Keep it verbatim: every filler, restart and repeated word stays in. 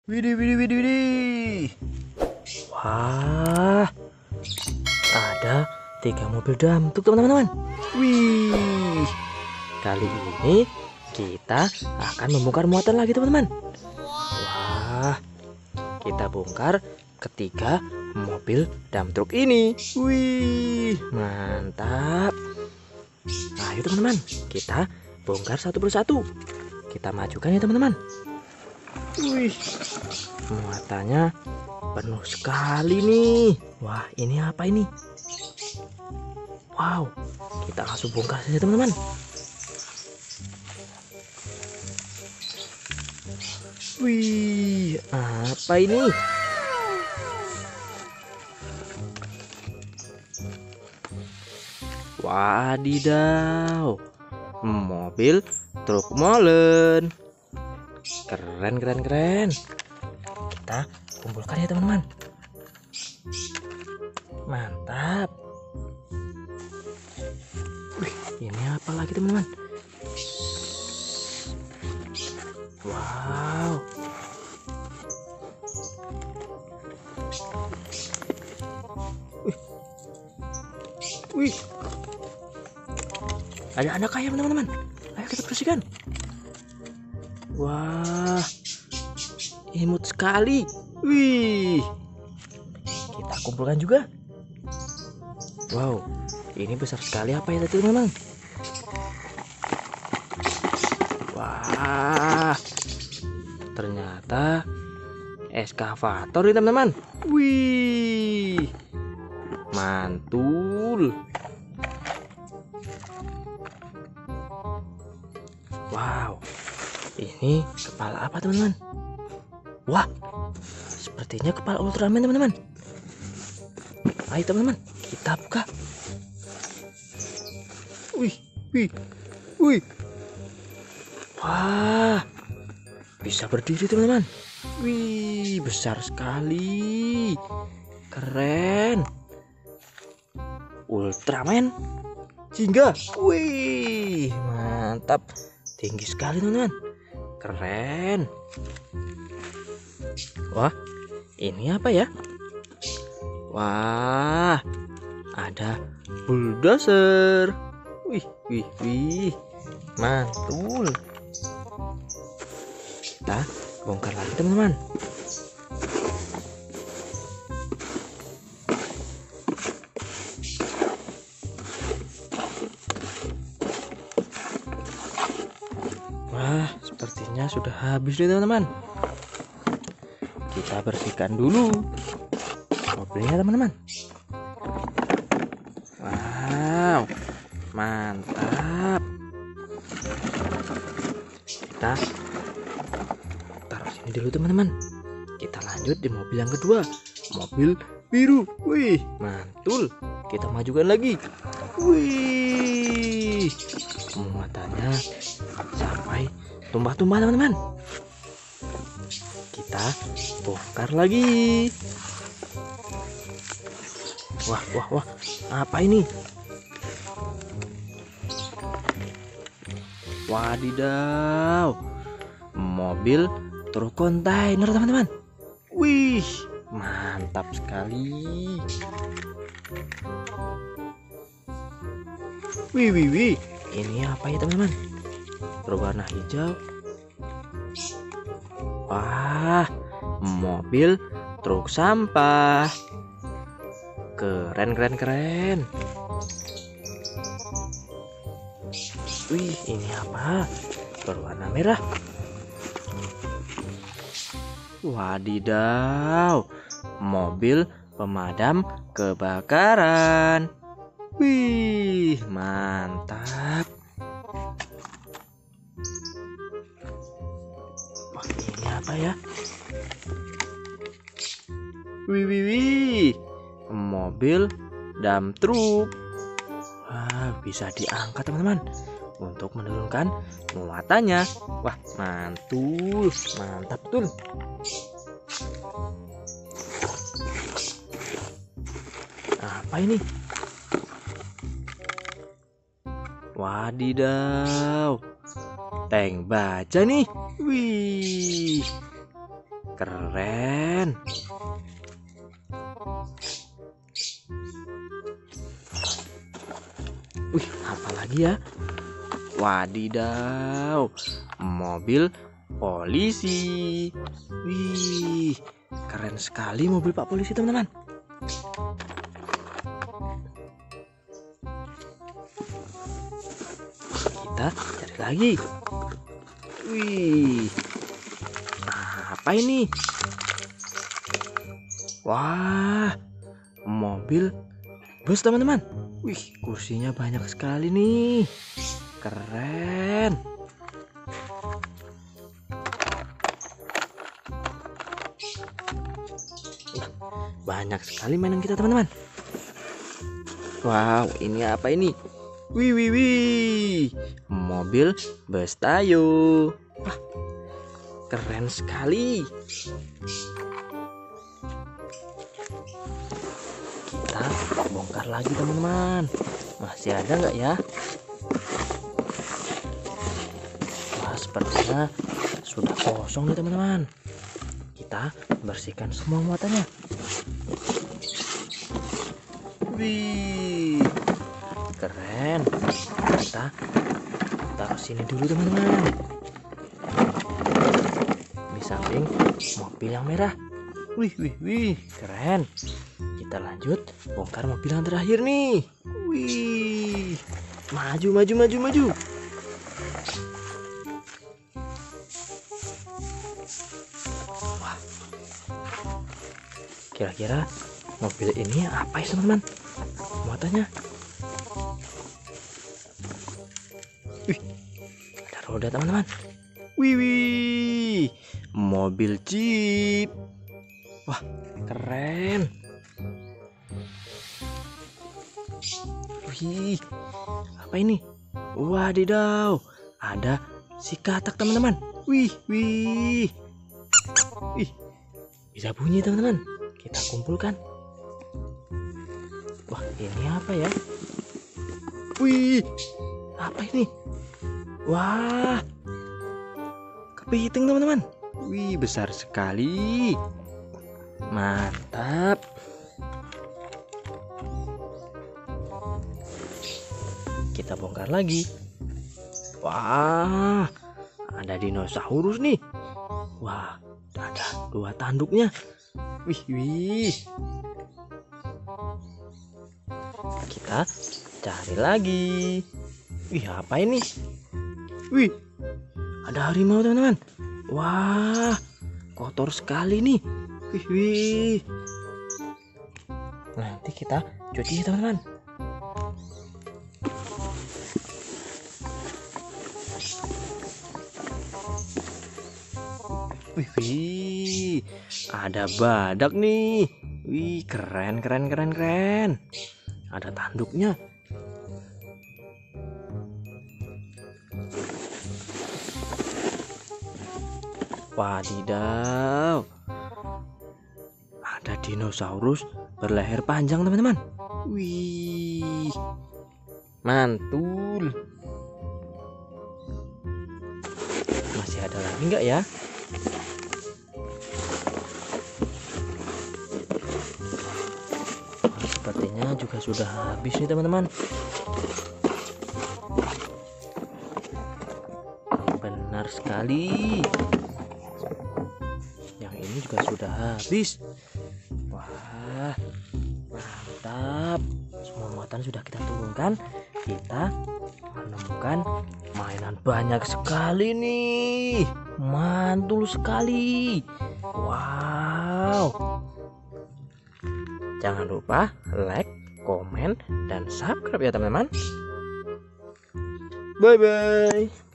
Widih, widih, widih, widih. Wah, ada tiga mobil dump truck teman-teman. Wih, kali ini kita akan membongkar muatan lagi teman-teman. Wah, kita bongkar ketiga mobil dump truck ini. Wih, mantap. Ayo teman-teman, kita bongkar satu persatu. Kita majukan ya teman-teman. Wih, muatannya penuh sekali nih. Wah, ini apa ini? Wow, kita langsung bongkar saja teman-teman. Wih, apa ini? Wadidaw, mobil truk molen. Keren, keren, keren. Kita kumpulkan ya teman-teman. Mantap. Wih, ini apa lagi teman-teman? Wow. Wih. Wih. Ada anak ayam teman-teman. Ayo kita bersihkan. Wah, imut sekali. Wih, kita kumpulkan juga. Wow, ini besar sekali apa ya tadi teman-teman? Wah, ternyata eskavator nih teman-teman. Wih, mantul. Wow, ini kepala apa teman-teman? Wah, sepertinya kepala Ultraman teman-teman. Ayo teman-teman, kita buka. Wih, wih, wih. Wah, bisa berdiri teman-teman. Wih, besar sekali. Keren. Ultraman Jingga. Wih, mantap. Tinggi sekali teman-teman. Keren. Wah, ini apa ya? Wah, ada bulldozer. Wih, wih, wih. Mantul. Kita bongkar lagi teman-teman. Wah, sepertinya sudah habis nih teman-teman. Kita bersihkan dulu mobilnya teman-teman. Wow, mantap. Kita taruh sini dulu teman-teman. Kita lanjut di mobil yang kedua, mobil biru. Wih, mantul. Kita majukan lagi. Wih, muatannya sampai tumpah-tumpah teman-teman. Kita bongkar lagi. Wah, wah, wah, apa ini? Wadidaw, mobil truk kontainer teman-teman. Wih, mantap sekali. Wih, wih, wih, ini apa ya teman-teman? Berwarna hijau. Wah, mobil truk sampah. Keren, keren, keren. Wih, ini apa? Berwarna merah. Wadidaw, mobil pemadam kebakaran. Wih, mantap. Wah, ini apa ya? Wih, wih, wih. Mobil dump truck. Wah, bisa diangkat teman-teman untuk menurunkan muatannya. Wah, mantul, mantap betul. Apa ini? Wadidaw, tank baja nih. Wih, Keren. Wih, apa lagi ya? Wadidaw, mobil polisi. Wih, keren sekali mobil Pak Polisi, teman-teman. Kita cari lagi. Wih, apa ini? Wah, mobil bus, teman-teman. Wih, kursinya banyak sekali nih. Keren. Banyak sekali mainan kita, teman-teman. Wow, ini apa ini? Wih, wih, wih. Mobil bus Tayo. Wah, keren sekali. Kita bongkar lagi, teman-teman. Masih ada nggak ya? Wah, sepertinya sudah kosong nih, teman-teman. Kita bersihkan semua muatannya. Wih, keren. Kita taruh sini dulu, teman-teman. Di samping mobil yang merah. Wih, wih, wih, keren. Kita lanjut bongkar mobil yang terakhir nih. Wih, maju, maju, maju, maju. Wah, kira-kira mobil ini apa ya, teman-teman? Muatannya. Wih, ada roda, teman-teman. Wih, wih, mobil Jeep. Wah, keren. Wih, apa ini? Wadidaw, ada si katak, teman-teman. Wih, wih, wih, bisa bunyi, teman-teman. Kita kumpulkan. Wah, ini apa ya? Wih, apa ini? Wah, kepiting, teman-teman. Wih, besar sekali. Mantap. Kita bongkar lagi. Wah, ada dinosaurus nih. Wah, ada dua tanduknya. Wih, wih. Kita cari lagi. Wih, apa ini? Wih, ada harimau, teman-teman. Wah, kotor sekali nih. Wih, wih. Nanti kita cuci, teman-teman. Wih, wih, ada badak nih. Wih, keren, keren, keren, keren. Ada tanduknya. Wadidaw, ada dinosaurus berleher panjang, teman-teman. Wih, mantul. Masih ada lagi nggak ya? Sepertinya juga sudah habis nih, teman-teman. Benar sekali. Yang ini juga sudah habis. Wah, mantap. Semua muatan sudah kita turunkan. Kita menemukan mainan banyak sekali nih. Mantul sekali. Wow. Jangan lupa like, komen, dan subscribe ya, teman-teman. Bye-bye.